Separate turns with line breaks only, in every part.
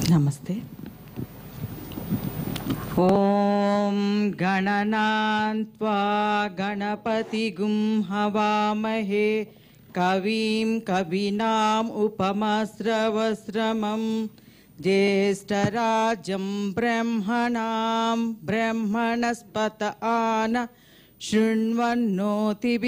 Namaste. Om Gananantva Ganapati Gum Havamahe Kavim Kavinam Upamasravasramam Jeshtarajam Brahmanam Brahmanaspata Ana Shrunvannoti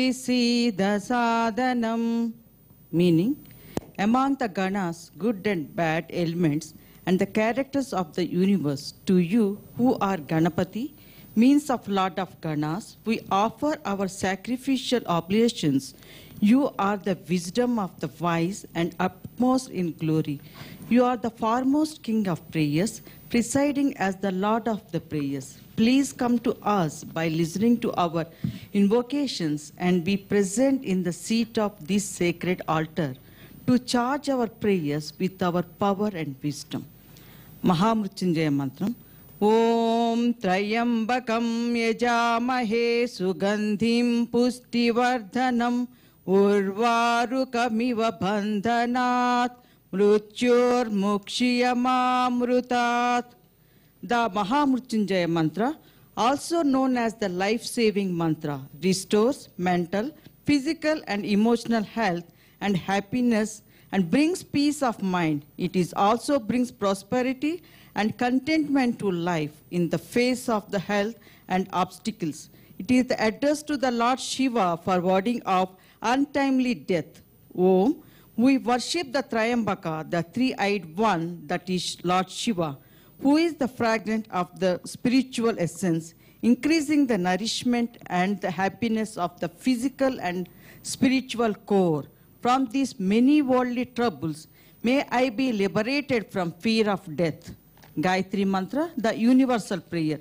Sadanam. Meaning, among the Ganas, good and bad elements, and the characters of the universe, to you who are Ganapati, means of Lord of Ganas, we offer our sacrificial oblations. You are the wisdom of the wise and utmost in glory. You are the foremost king of prayers, presiding as the Lord of the prayers. Please come to us by listening to our invocations and be present in the seat of this sacred altar to charge our prayers with our power and wisdom. Mahamrutyunjaya Mantram. Om Trayambakam Yajamahe Sugandhim Pustivardhanam Urvarukamiva Bandhanat Mrutyur Mukshiyamamrutat. The Mahamrutyunjaya Mantra, also known as the life-saving mantra, restores mental, physical and emotional health and happiness and brings peace of mind. It is also brings prosperity and contentment to life in the face of the health and obstacles. It is the address to the Lord Shiva for warding off untimely death. Om, we worship the Trayambaka, the three-eyed one, that is Lord Shiva, who is the fragrance of the spiritual essence, increasing the nourishment and the happiness of the physical and spiritual core. From these many worldly troubles, may I be liberated from fear of death. Gayatri Mantra, the universal prayer.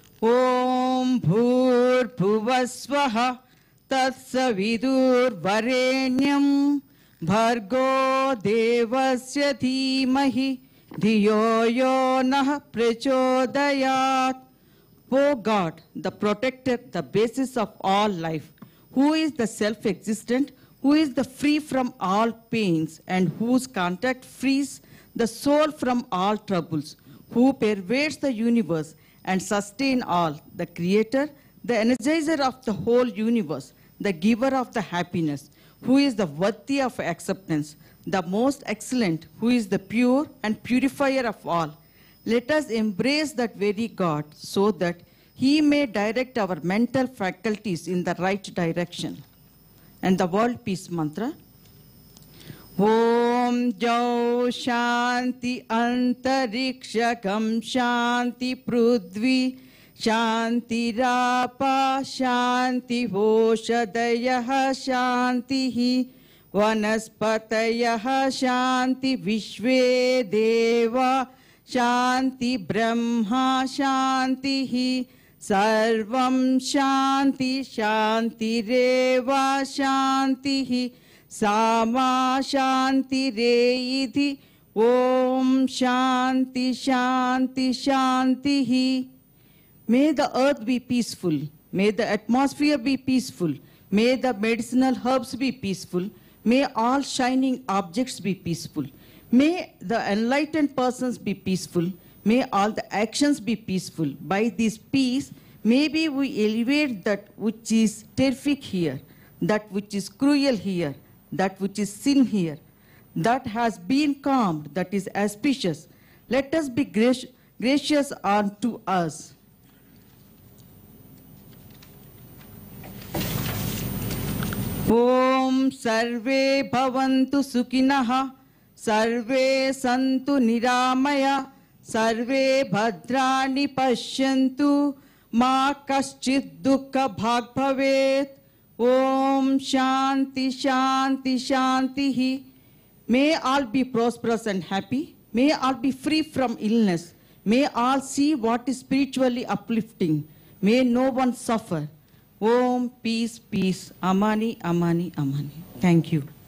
Om Bhur Bhuvasvaha Tatsavidur Varenyam Bhargo Devasya Dhimahi Dhiyo Yo Nah Prachodayat. O God, the protector, the basis of all life, who is the self-existent, who is the free from all pains, and whose contact frees the soul from all troubles, who pervades the universe and sustains all, the creator, the energizer of the whole universe, the giver of the happiness, who is the worthy of acceptance, the most excellent, who is the pure and purifier of all. Let us embrace that very God so that he may direct our mental faculties in the right direction. And the world peace mantra. Om Jau Shanti Antarikshakam Shanti Prudvi Shanti Rapa Shanti Voshadayaha Shanti Vanaspatayaha Shanti Vishve Deva Shanti Brahma Shanti Sarvam Shanti Shanti Reva Shanti Sama Shanti Reidhi Om Shanti Shanti Shanti. May the earth be peaceful. May the atmosphere be peaceful. May the medicinal herbs be peaceful. May all shining objects be peaceful. May the enlightened persons be peaceful. May all the actions be peaceful. By this peace, maybe we elevate that which is terrific here, that which is cruel here, that which is sin here, that has been calmed, that is auspicious. Let us be gracious unto us. Om Sarve Bhavantu Sukhinaha Sarve Santu Niramaya Sarve Bhadrani Pashyantu Ma Kaschid Dukkha Bhag Bhavet. Om Shanti Shanti Shanti. May all be prosperous and happy. May all be free from illness. May all see what is spiritually uplifting. May no one suffer. Om Peace Peace. Amani Amani Amani. Thank you.